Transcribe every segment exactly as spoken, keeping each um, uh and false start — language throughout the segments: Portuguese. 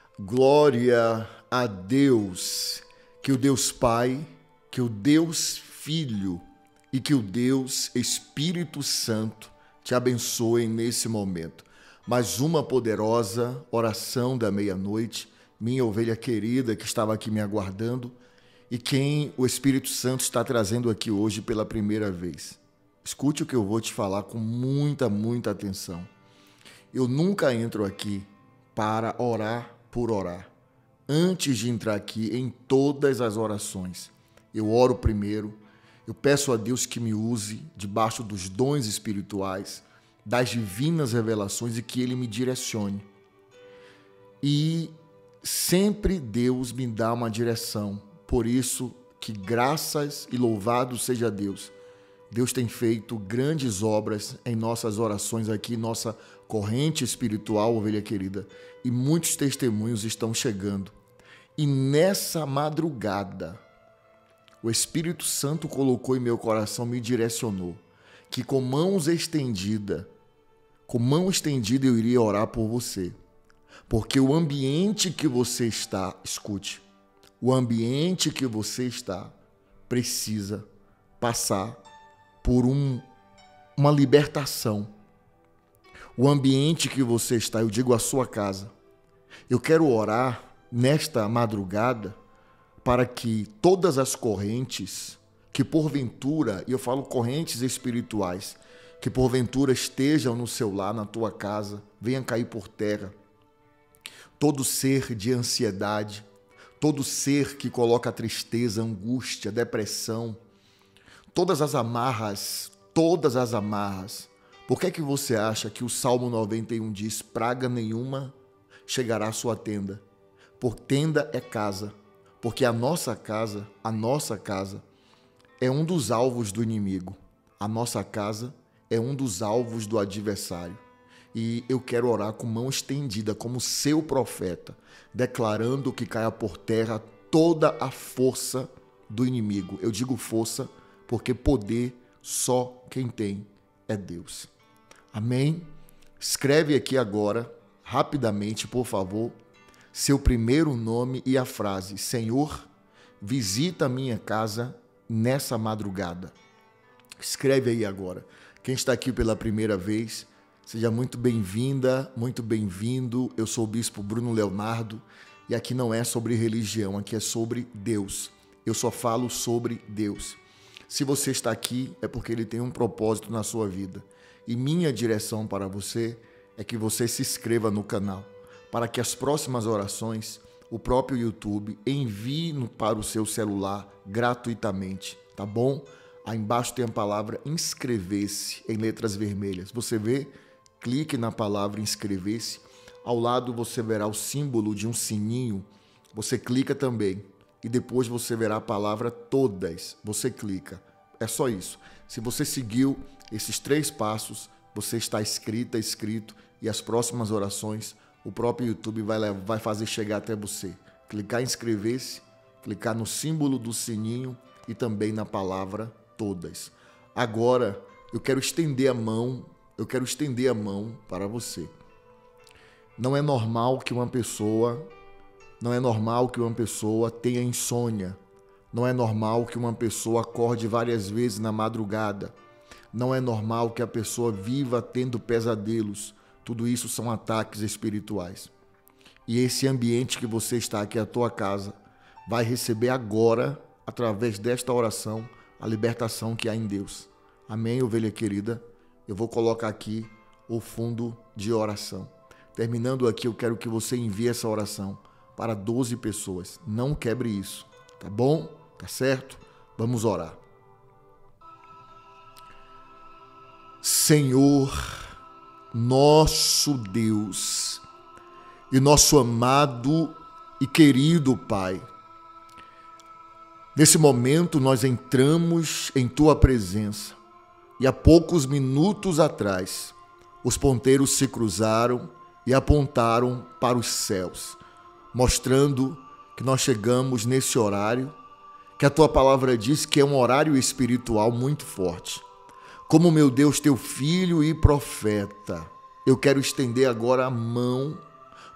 Glória a Deus, que o Deus Pai, que o Deus Filho e que o Deus Espírito Santo te abençoem nesse momento. Mais uma poderosa oração da meia-noite, minha ovelha querida que estava aqui me aguardando e quem o Espírito Santo está trazendo aqui hoje pela primeira vez. Escute o que eu vou te falar com muita, muita atenção. Eu nunca entro aqui para orar por orar. Antes de entrar aqui em todas as orações, eu oro primeiro, eu peço a Deus que me use debaixo dos dons espirituais, das divinas revelações e que Ele me direcione. E sempre Deus me dá uma direção, por isso que graças e louvado seja Deus. Deus tem feito grandes obras em nossas orações aqui, nossa corrente espiritual, ovelha querida, e muitos testemunhos estão chegando. E nessa madrugada, o Espírito Santo colocou em meu coração, me direcionou, que com mãos estendidas, com mão estendida eu iria orar por você. Porque o ambiente que você está, escute, o ambiente que você está precisa passar por um, uma libertação. O ambiente que você está, eu digo a sua casa. Eu quero orar nesta madrugada para que todas as correntes que porventura, e eu falo correntes espirituais, que porventura estejam no seu lar, na tua casa, venham cair por terra. Todo ser de ansiedade, todo ser que coloca tristeza, angústia, depressão, todas as amarras, todas as amarras. Por que é que você acha que o Salmo noventa e um diz, praga nenhuma chegará à sua tenda? Por tenda é casa, porque a nossa casa, a nossa casa é um dos alvos do inimigo. A nossa casa é um dos alvos do adversário. E eu quero orar com mão estendida, como seu profeta, declarando que caia por terra toda a força do inimigo. Eu digo força porque poder só quem tem é Deus. Amém? Escreve aqui agora, rapidamente, por favor, seu primeiro nome e a frase: Senhor, visita a minha casa nessa madrugada. Escreve aí agora. Quem está aqui pela primeira vez, seja muito bem-vinda, muito bem-vindo. Eu sou o Bispo Bruno Leonardo e aqui não é sobre religião, aqui é sobre Deus. Eu só falo sobre Deus. Se você está aqui, é porque Ele tem um propósito na sua vida. E minha direção para você é que você se inscreva no canal, para que as próximas orações, o próprio YouTube envie para o seu celular gratuitamente, tá bom? Aí embaixo tem a palavra inscrever-se em letras vermelhas. Você vê? Clique na palavra inscrever-se. Ao lado você verá o símbolo de um sininho. Você clica também. E depois você verá a palavra todas. Você clica. É só isso. Se você seguiu esses três passos, você está inscrita, inscrito, e as próximas orações, o próprio YouTube vai, levar, vai fazer chegar até você. Clicar em inscrever-se, clicar no símbolo do sininho e também na palavra todas. Agora, eu quero estender a mão, eu quero estender a mão para você. Não é normal que uma pessoa Não é normal que uma pessoa tenha insônia. Não é normal que uma pessoa acorde várias vezes na madrugada. Não é normal que a pessoa viva tendo pesadelos. Tudo isso são ataques espirituais. E esse ambiente que você está aqui, a tua casa, vai receber agora, através desta oração, a libertação que há em Deus. Amém, ovelha querida? Eu vou colocar aqui o fundo de oração. Terminando aqui, eu quero que você envie essa oração para doze pessoas. Não quebre isso, tá bom? Tá certo? Vamos orar. Senhor, nosso Deus e nosso amado e querido Pai, nesse momento nós entramos em Tua presença e há poucos minutos atrás os ponteiros se cruzaram e apontaram para os céus, mostrando que nós chegamos nesse horário, que a Tua palavra diz que é um horário espiritual muito forte. Como, meu Deus, Teu filho e profeta, eu quero estender agora a mão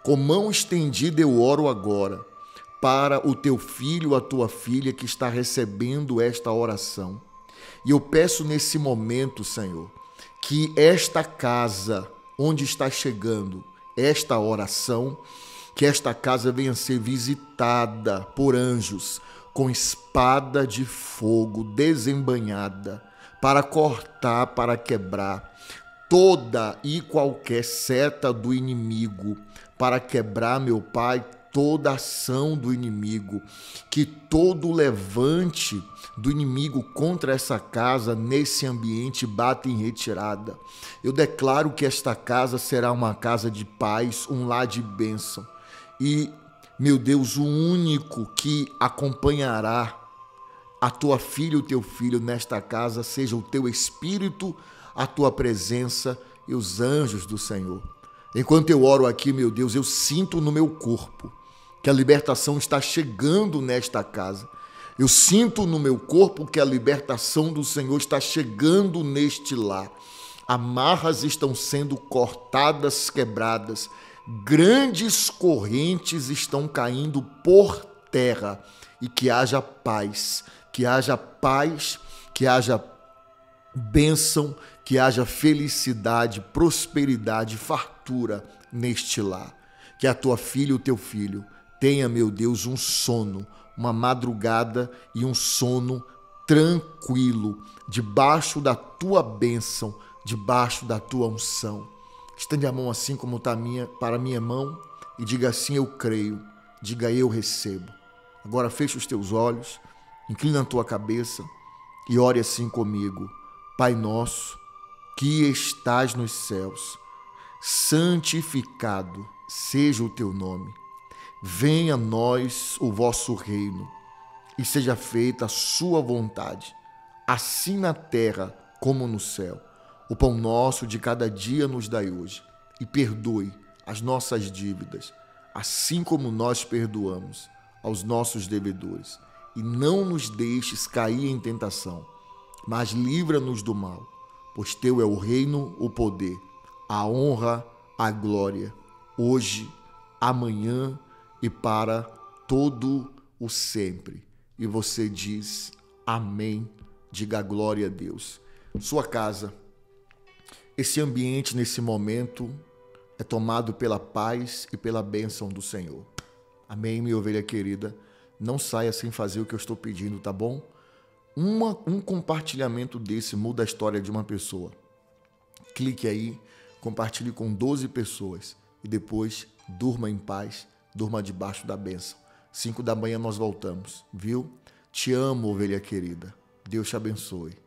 Com mão estendida eu oro agora para o teu filho, a tua filha que está recebendo esta oração. E eu peço nesse momento, Senhor, que esta casa onde está chegando esta oração, que esta casa venha ser visitada por anjos com espada de fogo desembanhada para cortar, para quebrar toda e qualquer seta do inimigo, para quebrar, meu Pai, toda ação do inimigo, que todo levante do inimigo contra essa casa, nesse ambiente, bata em retirada. Eu declaro que esta casa será uma casa de paz, um lar de bênção. E, meu Deus, o único que acompanhará a tua filha e o teu filho nesta casa seja o teu Espírito, a tua presença e os anjos do Senhor. Enquanto eu oro aqui, meu Deus, eu sinto no meu corpo que a libertação está chegando nesta casa. Eu sinto no meu corpo que a libertação do Senhor está chegando neste lar. Amarras estão sendo cortadas, quebradas. Grandes correntes estão caindo por terra. E que haja paz, que haja paz, que haja bênção, que haja felicidade, prosperidade, fartura neste lar. Que a tua filha e o teu filho tenha, meu Deus, um sono, uma madrugada e um sono tranquilo, debaixo da tua bênção, debaixo da tua unção. Estende a mão assim como está minha, para a minha mão e diga assim: eu creio, diga eu recebo. Agora fecha os teus olhos, inclina a tua cabeça e ore assim comigo. Pai nosso, que estás nos céus, santificado seja o teu nome. Venha a nós o vosso reino e seja feita a sua vontade, assim na terra como no céu. O pão nosso de cada dia nos dai hoje e perdoe as nossas dívidas, assim como nós perdoamos aos nossos devedores. E não nos deixes cair em tentação, mas livra-nos do mal, pois teu é o reino, o poder, a honra, a glória, hoje, amanhã e para todo o sempre. E você diz amém, diga glória a Deus. Sua casa, esse ambiente nesse momento é tomado pela paz e pela bênção do Senhor. Amém, minha ovelha querida. Não saia sem fazer o que eu estou pedindo, tá bom? Uma, um compartilhamento desse muda a história de uma pessoa. Clique aí, compartilhe com doze pessoas e depois durma em paz, durma debaixo da bênção. Cinco da manhã nós voltamos, viu? Te amo, ovelha querida. Deus te abençoe.